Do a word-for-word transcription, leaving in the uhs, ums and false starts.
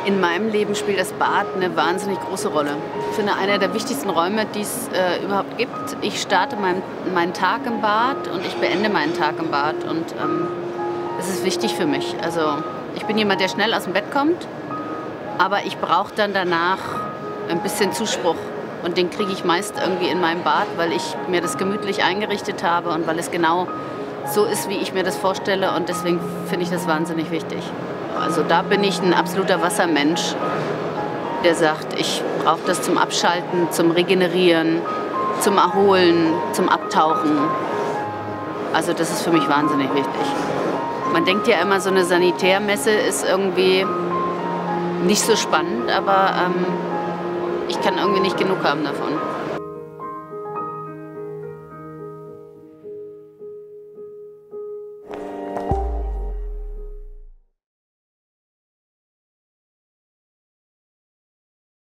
In meinem Leben spielt das Bad eine wahnsinnig große Rolle. Ich finde, einer der wichtigsten Räume, die es äh, überhaupt gibt. Ich starte meinen, meinen Tag im Bad und ich beende meinen Tag im Bad. Und ähm, das ist wichtig für mich. Also ich bin jemand, der schnell aus dem Bett kommt, aber ich brauche dann danach ein bisschen Zuspruch. Und den kriege ich meist irgendwie in meinem Bad, weil ich mir das gemütlich eingerichtet habe und weil es genau so ist, wie ich mir das vorstelle. Und deswegen finde ich das wahnsinnig wichtig. Also da bin ich ein absoluter Wassermensch, der sagt, ich brauche das zum Abschalten, zum Regenerieren, zum Erholen, zum Abtauchen. Also das ist für mich wahnsinnig wichtig. Man denkt ja immer, so eine Sanitärmesse ist irgendwie nicht so spannend, aber ähm, ich kann irgendwie nicht genug haben davon.